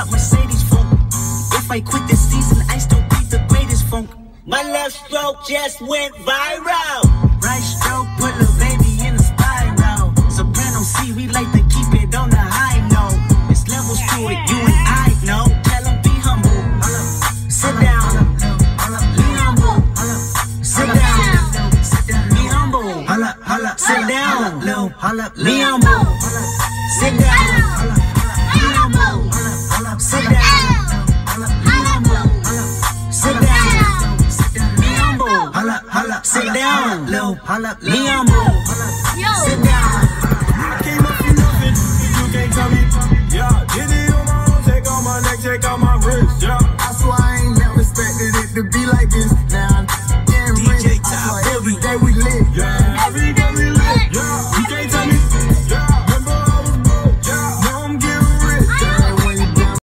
that Mercedes funk. If I quit this season, I still be the greatest funk. My left stroke just went viral. Right stroke put the baby in a spiral. Soprano C, we like to keep it on the high note. It's levels to it, you and I know. Tell them be humble. Sit down. Be humble. Sit down. Be humble. Sit down. Be humble. Sit down. Be humble. Sit down. Be humble. Sit down. Be humble. Sit down. Be humble. Sit down. I came up from nothing, you can't tell me. Yeah, did it on my own, take on my neck, take on my wrist. Yeah, I swear I ain't never expected it to be like this.